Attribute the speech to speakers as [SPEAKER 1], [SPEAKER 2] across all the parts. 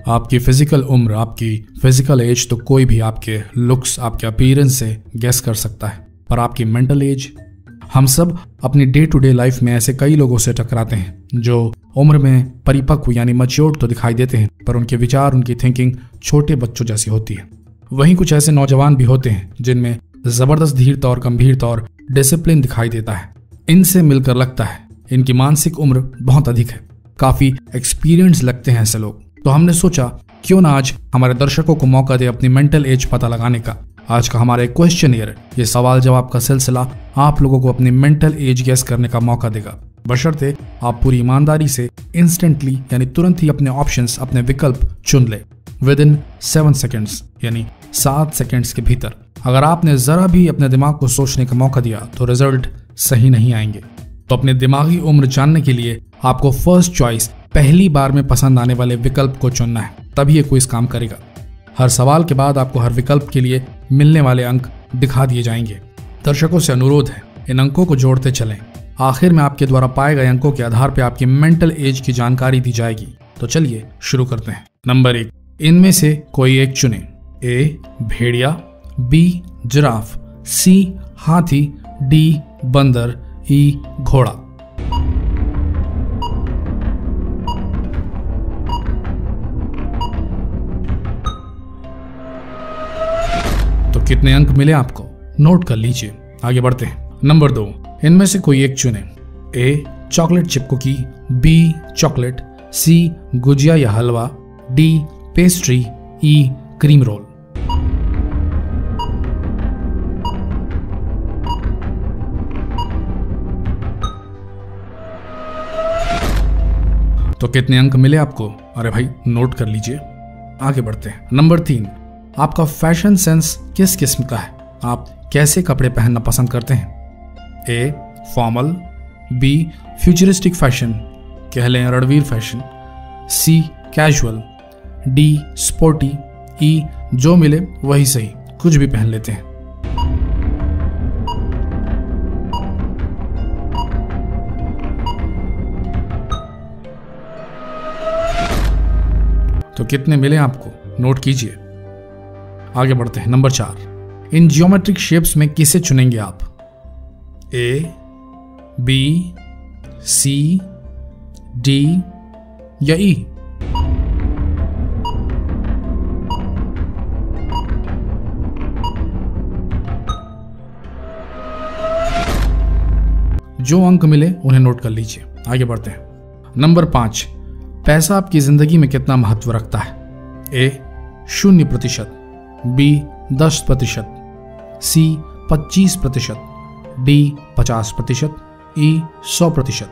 [SPEAKER 1] आपकी फिजिकल उम्र, आपकी फिजिकल एज तो कोई भी आपके लुक्स, आपके अपीयरेंस से गेस कर सकता है, पर आपकी मेंटल एज, हम सब अपनी डे टू डे लाइफ में ऐसे कई लोगों से टकराते हैं जो उम्र में परिपक्व यानी मैच्योर्ड तो दिखाई देते हैं, पर उनके विचार, उनकी थिंकिंग छोटे बच्चों जैसी होती है। वहीं कुछ ऐसे नौजवान भी होते हैं जिनमें जबरदस्त धीरता और गंभीरता और डिसिप्लिन दिखाई देता है। इनसे मिलकर लगता है इनकी मानसिक उम्र बहुत अधिक है, काफी एक्सपीरियंस लगते हैं ऐसे लोग। तो हमने सोचा क्यों ना आज हमारे दर्शकों को मौका दे अपनी मेंटल एज पता लगाने का। आज का हमारा एक क्वेश्चनियर, ये सवाल जवाब का सिलसिला आप लोगों को अपनी मेंटल एज गेस करने का मौका देगा, बशर्ते आप पूरी ईमानदारी से इंस्टेंटली यानी तुरंत ही अपने ऑप्शंस, अपने विकल्प चुन ले विद इन 7 सेकेंड्स यानी 7 सेकेंड्स के भीतर। अगर आपने जरा भी अपने दिमाग को सोचने का मौका दिया तो रिजल्ट सही नहीं आएंगे। तो अपनी दिमागी उम्र जानने के लिए आपको फर्स्ट चॉइस, पहली बार में पसंद आने वाले विकल्प को चुनना है, तभी ये क्विज काम करेगा। हर सवाल के बाद आपको हर विकल्प के लिए मिलने वाले अंक दिखा दिए जाएंगे। दर्शकों से अनुरोध है, इन अंकों को जोड़ते चलें। आखिर में आपके द्वारा पाए गए अंकों के आधार पर आपकी मेंटल एज की जानकारी दी जाएगी। तो चलिए शुरू करते हैं। नंबर 1, इनमें से कोई एक चुने। ए भेड़िया, बी जिराफ, सी हाथी, डी बंदर, ई घोड़ा। तो कितने अंक मिले आपको, नोट कर लीजिए। आगे बढ़ते हैं। नंबर 2, इनमें से कोई एक चुने। A chocolate chip cookie, B chocolate, C गुजिया या हलवा, D pastry, E cream roll. तो कितने अंक मिले आपको? अरे भाई नोट कर लीजिए। आगे बढ़ते हैं। नंबर 3, आपका फैशन सेंस किस किस्म का है? आप कैसे कपड़े पहनना पसंद करते हैं? A formal, B futuristic fashion, कह लें Ranveer fashion, C casual, D sporty, E जो मिले वही सही, कुछ भी पहन लेते हैं। तो कितने मिले आपको, नोट कीजिए। आगे बढ़ते हैं। नंबर 4, इन जियोमेट्रिक शेप्स में किसे चुनेंगे आप? ए बी सी डी या ई? जो अंक मिले उन्हें नोट कर लीजिए। आगे बढ़ते हैं। नंबर 5, पैसा आपकी जिंदगी में कितना महत्व रखता है? A 0%, B 10%, C 25%, D 50%, E 100%।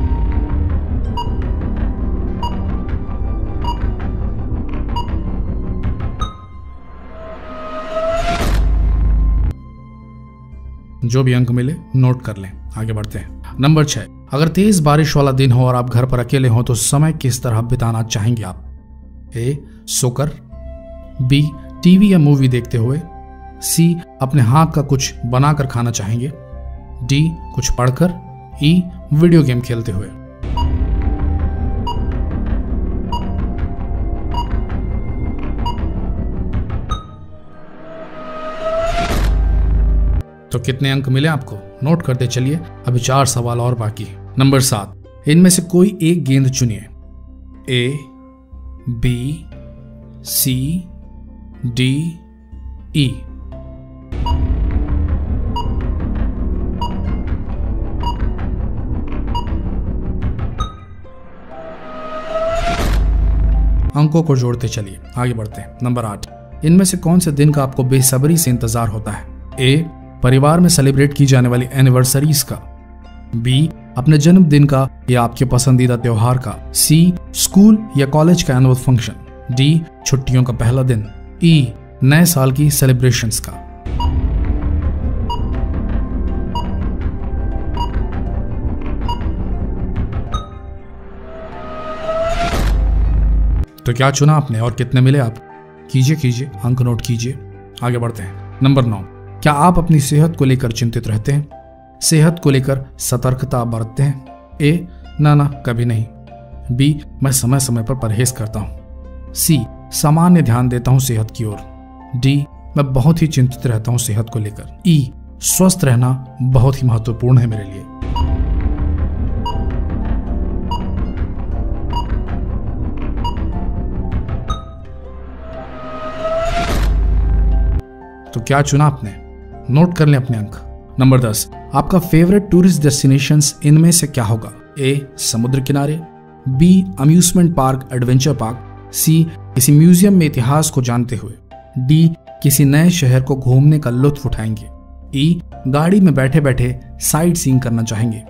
[SPEAKER 1] जो भी अंक मिले नोट कर लें। आगे बढ़ते हैं। नंबर 6, अगर तेज बारिश वाला दिन हो और आप घर पर अकेले हो तो समय किस तरह बिताना चाहेंगे आप? ए सोकर, बी टीवी या मूवी देखते हुए, सी अपने हाथ का कुछ बनाकर खाना चाहेंगे, डी कुछ पढ़कर, ई वीडियो गेम खेलते हुए। तो कितने अंक मिले आपको, नोट करते चलिए। अभी 4 सवाल और बाकी है। नंबर 7, इनमें से कोई एक गेंद चुनिए। A B C D E. अंकों को जोड़ते चलिए। आगे बढ़ते हैं। नंबर 8, इनमें से कौन से दिन का आपको बेसब्री से इंतजार होता है? ए परिवार में सेलिब्रेट की जाने वाली एनिवर्सरीज का, बी अपने जन्मदिन का या आपके पसंदीदा त्योहार का, सी स्कूल या कॉलेज का एनुअल फंक्शन, डी छुट्टियों का पहला दिन, ई नए साल की सेलिब्रेशंस का। तो क्या चुना आपने और कितने मिले आप? कीजिए, अंक नोट कीजिए। आगे बढ़ते हैं। नंबर 9, क्या आप अपनी सेहत को लेकर चिंतित रहते हैं? सेहत को लेकर सतर्कता बरतते हैं? ए ना कभी नहीं, बी मैं समय समय पर परहेज करता हूं, सी, सामान्य ध्यान देता हूं सेहत की ओर। डी, मैं बहुत ही चिंतित रहता हूं सेहत को लेकर। ई, स्वस्थ रहना बहुत ही महत्वपूर्ण है मेरे लिए। तो क्या चुना आपने? नोट कर लें अपने अंक। नंबर 10, आपका फेवरेट टूरिस्ट डेस्टिनेशंस इनमें से क्या होगा? ए, समुद्र किनारे। B, amusement park adventure park. C, किसी म्यूजियम में इतिहास को जानते हुए। डी, किसी नए शहर को घूमने का लुत्फ उठाएंगे। ई, गाड़ी में बैठे बैठे साइट सीइंग करना चाहेंगे।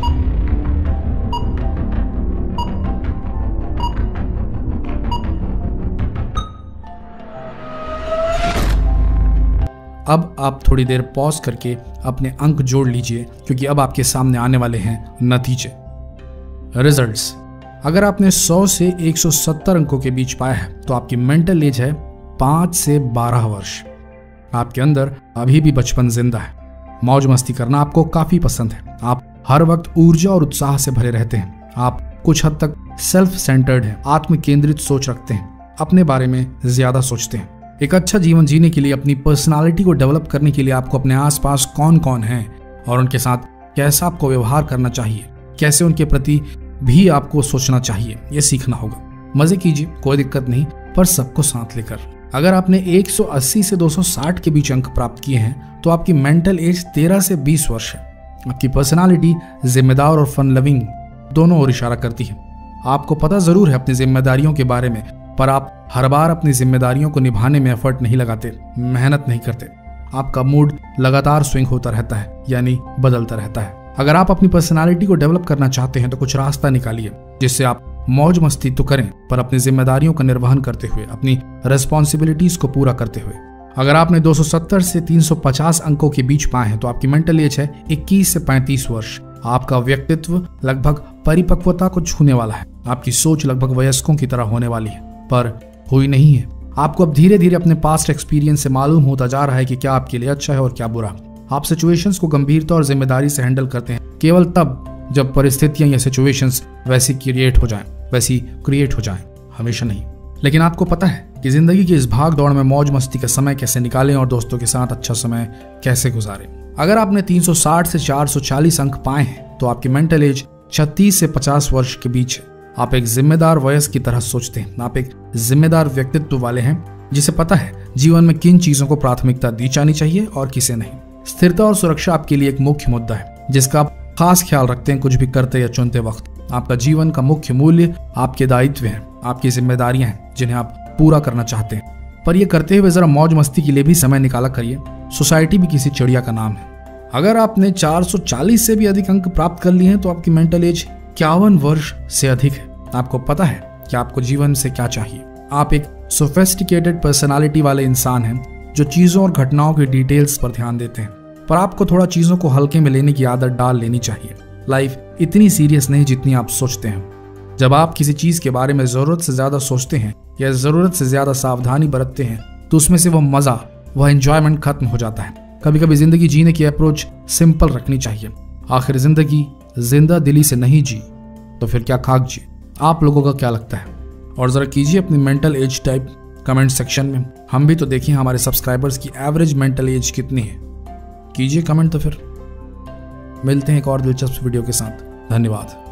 [SPEAKER 1] अब आप थोड़ी देर पॉज करके अपने अंक जोड़ लीजिए, क्योंकि अब आपके सामने आने वाले हैं नतीजे, रिजल्ट्स। अगर आपने 100 से 170 अंकों के बीच पाया है तो आपकी मेंटल एज है 5 से 12 वर्ष। आपके अंदर अभी भी बचपन जिंदा है। मौज मस्ती करना आपको काफी पसंद है। आप हर वक्त ऊर्जा और उत्साह से भरे रहते हैं। आप कुछ हद तक सेल्फ सेंटर्ड हैं, आत्म केंद्रित सोच रखते हैं, अपने बारे में ज्यादा सोचते हैं। एक अच्छा जीवन जीने के लिए, अपनी पर्सनालिटी को डेवलप करने के लिए आपको अपने आसपास कौन कौन है और उनके साथ कैसा आपको व्यवहार करना चाहिए, कैसे उनके प्रति भी आपको सोचना चाहिए, यह सीखना होगा। मजे कीजिए, कोई दिक्कत नहीं, पर सबको साथ लेकर। अगर आपने 180 से 260 के बीच अंक प्राप्त किए हैं तो आपकी मेंटल एज 13 से 20 वर्ष है। आपकी पर्सनालिटी जिम्मेदार और फन लविंग दोनों ओर इशारा करती है। आपको पता जरूर है अपनी जिम्मेदारियों के बारे में, पर आप हर बार अपनी जिम्मेदारियों को निभाने में एफर्ट नहीं लगाते, मेहनत नहीं करते। आपका मूड लगातार स्विंग होता रहता है, यानी बदलता रहता है। अगर आप अपनी पर्सनालिटी को डेवलप करना चाहते हैं तो कुछ रास्ता निकालिए जिससे आप मौज मस्ती तो करें, पर अपनी जिम्मेदारियों का निर्वहन करते हुए, अपनी रेस्पॉन्सिबिलिटीज को पूरा करते हुए। अगर आपने 270 से 350 अंकों के बीच पाए हैं तो आपकी मेंटल एज है 21 से 35 वर्ष। आपका व्यक्तित्व लगभग परिपक्वता को छूने वाला है। आपकी सोच लगभग वयस्कों की तरह होने वाली है, पर हुई नहीं है। आपको अब धीरे धीरे अपने पास्ट एक्सपीरियंस से मालूम होता जा रहा है कि क्या आपके लिए अच्छा है और क्या बुरा। आप सिचुएशंस को गंभीरता और जिम्मेदारी से हैंडल करते हैं केवल तब जब परिस्थितियां या सिचुएशंस वैसी क्रिएट हो जाएं, हमेशा नहीं। लेकिन आपको पता है कि जिंदगी की इस भाग दौड़ में मौज मस्ती का समय कैसे निकालें और दोस्तों के साथ अच्छा समय कैसे गुजारें। अगर आपने 360 से 440 अंक पाए हैं तो आपकी मेंटल एज 36 से 50 वर्ष के बीच है। आप एक जिम्मेदार वयस्क की तरह सोचते हैं। आप एक जिम्मेदार व्यक्तित्व वाले हैं जिसे पता है जीवन में किन चीजों को प्राथमिकता दी जानी चाहिए और किसे नहीं। स्थिरता और सुरक्षा आपके लिए एक मुख्य मुद्दा है जिसका आप खास ख्याल रखते हैं कुछ भी करते या चुनते वक्त। आपका जीवन का मुख्य मूल्य आपके दायित्व हैं, आपकी जिम्मेदारियां हैं जिन्हें आप पूरा करना चाहते हैं। पर यह करते हुए जरा मौज मस्ती के लिए भी समय निकाला करिए। सोसाइटी भी किसी चिड़िया का नाम है। अगर आपने 440 से भी अधिक अंक प्राप्त कर लिए हैं तो आपकी मेंटल एज 51 वर्ष से अधिक है। आपको पता है कि आपको जीवन से क्या चाहिए। आप एक सोफिस्टिकेटेड पर्सनालिटी वाले इंसान हैं जो चीजों और घटनाओं की डिटेल्स पर ध्यान देते हैं, पर आपको थोड़ा चीजों को हल्के में लेने की आदत डाल लेनी चाहिए। लाइफ इतनी सीरियस नहीं जितनी आप सोचते हैं। जब आप किसी चीज के बारे में जरूरत से ज्यादा सोचते हैं या जरूरत से ज्यादा सावधानी बरतते हैं तो उसमें से वह मजा, वह एंजॉयमेंट खत्म हो जाता है। कभी कभी जिंदगी जीने की अप्रोच सिंपल रखनी चाहिए। आखिर जिंदगी जिंदा दिली से नहीं जी तो फिर क्या खाक जी। आप लोगों का क्या लगता है? और जरा कीजिए अपनी mental age type comment section में। हम भी तो देखिए हमारे सब्सक्राइबर्स की एवरेज मेंटल एज कितनी है। कीजिए कमेंट। तो फिर मिलते हैं एक और दिलचस्प वीडियो के साथ। धन्यवाद।